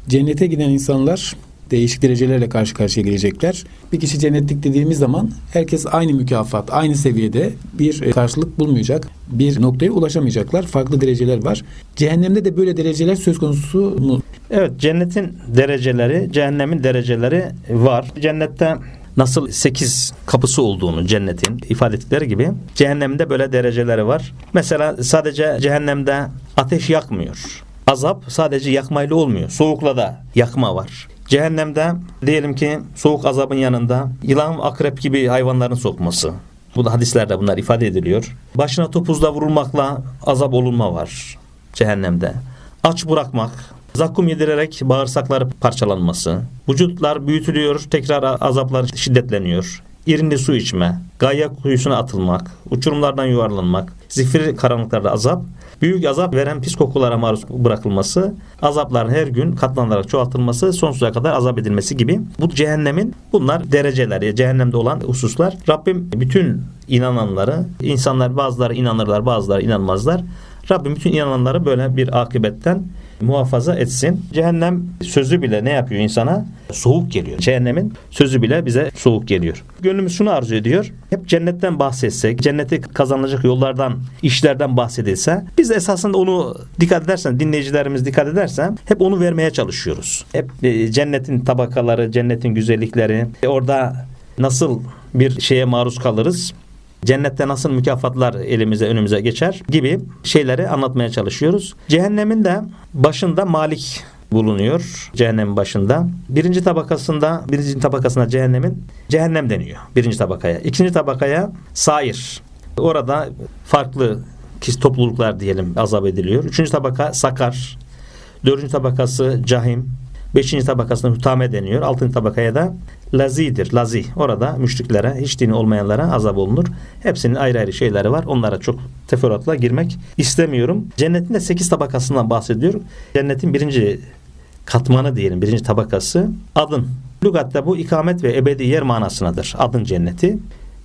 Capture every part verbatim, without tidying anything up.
Cennete giden insanlar değişik derecelerle karşı karşıya gelecekler. Bir kişi cennetlik dediğimiz zaman herkes aynı mükafat, aynı seviyede bir karşılık bulmayacak. Bir noktaya ulaşamayacaklar. Farklı dereceler var. Cehennemde de böyle dereceler söz konusu mu? Evet, cennetin dereceleri, cehennemin dereceleri var. Cennette nasıl sekiz kapısı olduğunu cennetin ifade ettikleri gibi cehennemde böyle dereceleri var. Mesela sadece cehennemde ateş yakmıyor. Azap sadece yakmayla olmuyor. Soğukla da yakma var. Cehennemde diyelim ki soğuk azabın yanında yılan, akrep gibi hayvanların sokması. Bu da hadislerde bunlar ifade ediliyor. Başına topuzla vurulmakla azap olunma var cehennemde. Aç bırakmak, zakkum yedirerek bağırsakları parçalanması, vücutlar büyütülüyor, tekrar azaplar şiddetleniyor. İrinli su içme, gayya kuyusuna atılmak, uçurumlardan yuvarlanmak, zifiri karanlıklarda azap, büyük azap veren pis kokulara maruz bırakılması, azapların her gün katlanarak çoğaltılması, sonsuza kadar azap edilmesi gibi. Bu cehennemin bunlar dereceleri, cehennemde olan hususlar. Rabbim bütün inananları, insanlar bazıları inanırlar, bazıları inanmazlar. Rabbim bütün inananları böyle bir akıbetten muhafaza etsin. Cehennem sözü bile ne yapıyor insana? Soğuk geliyor. Cehennemin sözü bile bize soğuk geliyor. Gönlümüz şunu arzu ediyor. Hep cennetten bahsetsek, cenneti kazanılacak yollardan, işlerden bahsedilse, biz esasında onu dikkat edersen, dinleyicilerimiz dikkat ederse hep onu vermeye çalışıyoruz. Hep cennetin tabakaları, cennetin güzellikleri, orada nasıl bir şeye maruz kalırız? Cennette nasıl mükafatlar elimize önümüze geçer gibi şeyleri anlatmaya çalışıyoruz. Cehennemin de başında Malik bulunuyor. Cehennemin başında. Birinci tabakasında, birinci tabakasına cehennemin cehennem deniyor. Birinci tabakaya. İkinci tabakaya sair. Orada farklı topluluklar diyelim azap ediliyor. Üçüncü tabaka sakar. Dördüncü tabakası cahim. Beşinci tabakasına hutame deniyor. Altıncı tabakaya da lazidir. Lazi. Orada müşriklere, hiç dini olmayanlara azap olunur. Hepsinin ayrı ayrı şeyleri var. Onlara çok teferruatla girmek istemiyorum. Cennetin de sekiz tabakasından bahsediyor. Cennetin birinci katmanı diyelim, birinci tabakası adın. Lügatta bu ikamet ve ebedi yer manasınadır. Adın cenneti.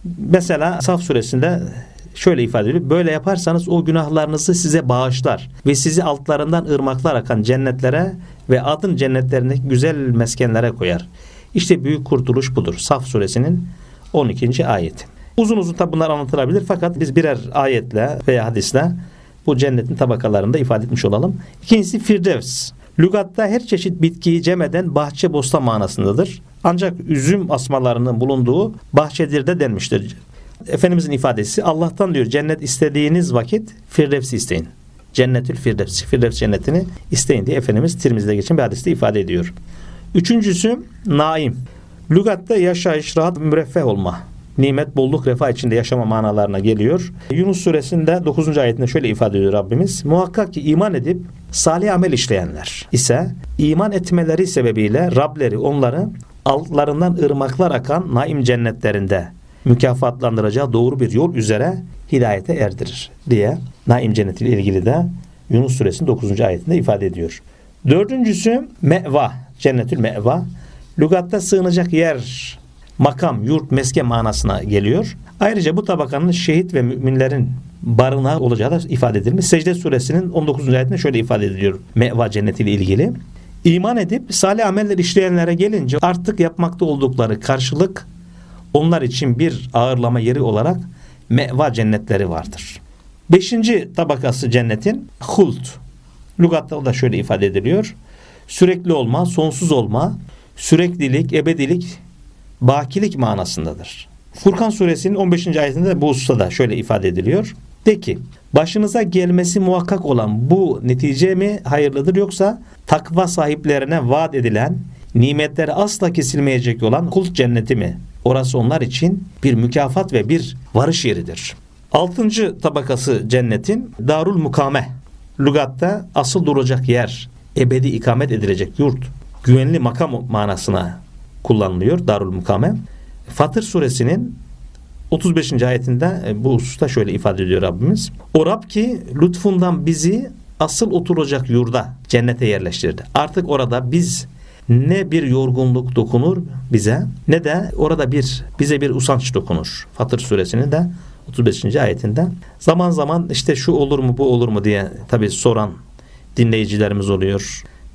Mesela Saf suresinde şöyle ifade ediyor. Böyle yaparsanız o günahlarınızı size bağışlar ve sizi altlarından ırmaklar akan cennetlere ve adın cennetlerine güzel meskenlere koyar. İşte büyük kurtuluş budur. Saf suresinin on ikinci ayeti. Uzun uzun tabi bunlar anlatılabilir fakat biz birer ayetle veya hadisle bu cennetin tabakalarında ifade etmiş olalım. İkincisi Firdevs. Lügatta her çeşit bitkiyi cem eden bahçe bostan manasındadır. Ancak üzüm asmalarının bulunduğu bahçedir de denmiştir. Efendimizin ifadesi Allah'tan diyor cennet istediğiniz vakit Firdevs'i isteyin. Cennetül Firdevs. Firdevs cennetini isteyin diye Efendimiz Tirmizi'de geçen bir hadiste ifade ediyor. Üçüncüsü naim. Lügatta yaşayış, rahat, müreffeh olma. Nimet, bolluk, refah içinde yaşama manalarına geliyor. Yunus suresinde dokuzuncu ayetinde şöyle ifade ediyor Rabbimiz. Muhakkak ki iman edip salih amel işleyenler ise iman etmeleri sebebiyle Rableri onları altlarından ırmaklar akan naim cennetlerinde mükafatlandıracağı doğru bir yol üzere hidayete erdirir diye naim cennetiyle ilgili de Yunus suresinin dokuzuncu ayetinde ifade ediyor. Dördüncüsü meva, cennetül meva. Lügatta sığınacak yer, makam, yurt, mesken manasına geliyor. Ayrıca bu tabakanın şehit ve müminlerin barınağı olacağı da ifade edilmiş. Secde suresinin on dokuzuncu ayetinde şöyle ifade ediliyor meva cennetiyle ilgili. İman edip salih ameller işleyenlere gelince artık yapmakta oldukları karşılık onlar için bir ağırlama yeri olarak meva cennetleri vardır. Beşinci tabakası cennetin hult. Lügatta da şöyle ifade ediliyor. Sürekli olma, sonsuz olma, süreklilik, ebedilik, bakilik manasındadır. Furkan suresinin on beşinci ayetinde bu hususta da şöyle ifade ediliyor. De ki, başınıza gelmesi muhakkak olan bu netice mi hayırlıdır yoksa takva sahiplerine vaat edilen, nimetleri asla kesilmeyecek olan hult cenneti mi? Orası onlar için bir mükafat ve bir varış yeridir. Altıncı tabakası cennetin darul mukame. Lügatta asıl duracak yer, ebedi ikamet edilecek yurt, güvenli makam manasına kullanılıyor darul mukame. Fatır suresinin otuz beşinci ayetinde bu hususta şöyle ifade ediyor Rabbimiz. O Rab ki lütfundan bizi asıl oturacak yurda, cennete yerleştirdi. Artık orada biz ne bir yorgunluk dokunur bize ne de orada bir bize bir usanç dokunur. Fatır suresinin de otuz beşinci ayetinde zaman zaman işte şu olur mu bu olur mu diye tabii soran dinleyicilerimiz oluyor.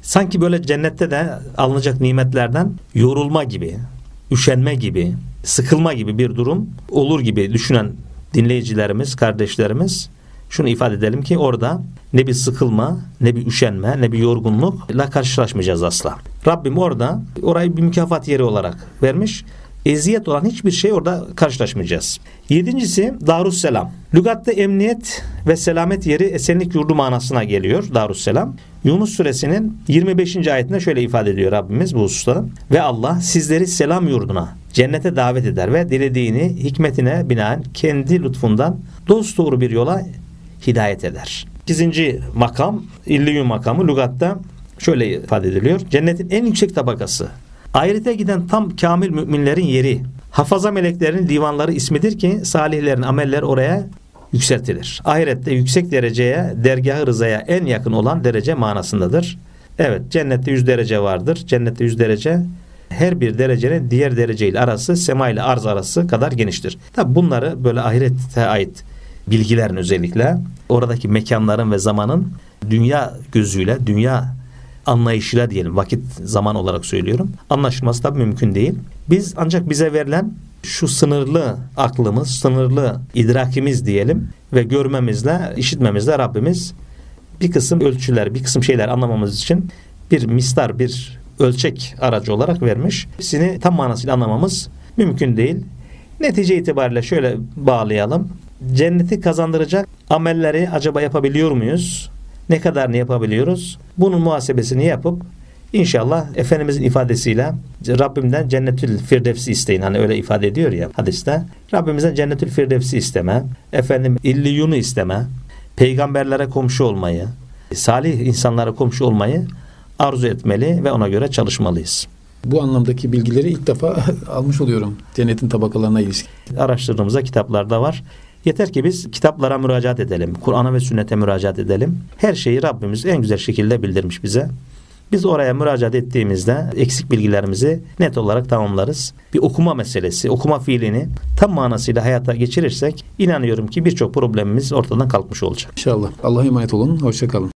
Sanki böyle cennette de alınacak nimetlerden yorulma gibi, üşenme gibi, sıkılma gibi bir durum olur gibi düşünen dinleyicilerimiz, kardeşlerimiz, şunu ifade edelim ki orada ne bir sıkılma, ne bir üşenme, ne bir yorgunlukla karşılaşmayacağız asla. Rabbim orada orayı bir mükafat yeri olarak vermiş. Eziyet olan hiçbir şey orada karşılaşmayacağız. Yedincisi Darusselam. Lügatte emniyet ve selamet yeri, esenlik yurdu manasına geliyor Darusselam. Yunus suresinin yirmi beşinci ayetinde şöyle ifade ediyor Rabbimiz bu hususta. Ve Allah sizleri selam yurduna, cennete davet eder ve dilediğini hikmetine binaen kendi lütfundan dosdoğru bir yola hidayet eder. İkinci makam, İlliyun makamı lügatta şöyle ifade ediliyor. Cennetin en yüksek tabakası. Ahirete giden tam kamil müminlerin yeri. Hafaza meleklerinin divanları ismidir ki salihlerin ameller oraya yükseltilir. Ahirette yüksek dereceye, dergâh-ı rızaya en yakın olan derece manasındadır. Evet, cennette yüz derece vardır. Cennette yüz derece, her bir derecenin diğer dereceyle arası sema ile arz arası kadar geniştir. Tabi bunları böyle ahirete ait bilgilerin, özellikle oradaki mekanların ve zamanın dünya gözüyle, dünya anlayışıyla diyelim, vakit zaman olarak söylüyorum, anlaşılması tabii mümkün değil. Biz ancak bize verilen şu sınırlı aklımız, sınırlı idrakimiz diyelim ve görmemizle, işitmemizle Rabbimiz bir kısım ölçüler, bir kısım şeyler anlamamız için bir mistar, bir ölçek aracı olarak vermiş. Hepsini tam manasıyla anlamamız mümkün değil. Netice itibariyle şöyle bağlayalım. Cenneti kazandıracak amelleri acaba yapabiliyor muyuz? Ne kadarını yapabiliyoruz? Bunun muhasebesini yapıp inşallah Efendimizin ifadesiyle Rabbimden cennetül firdevsi isteyin. Hani öyle ifade ediyor ya hadiste. Rabbimizden cennetül firdevsi isteme, efendim illiyunu isteme, peygamberlere komşu olmayı, salih insanlara komşu olmayı arzu etmeli ve ona göre çalışmalıyız. Bu anlamdaki bilgileri ilk defa almış oluyorum cennetin tabakalarına ilişkin. Araştırdığımızda kitaplarda var. Yeter ki biz kitaplara müracaat edelim. Kur'an'a ve sünnete müracaat edelim. Her şeyi Rabbimiz en güzel şekilde bildirmiş bize. Biz oraya müracaat ettiğimizde eksik bilgilerimizi net olarak tamamlarız. Bir okuma meselesi, okuma fiilini tam manasıyla hayata geçirirsek inanıyorum ki birçok problemimiz ortadan kalkmış olacak. İnşallah. Allah'a emanet olun. Hoşça kalın.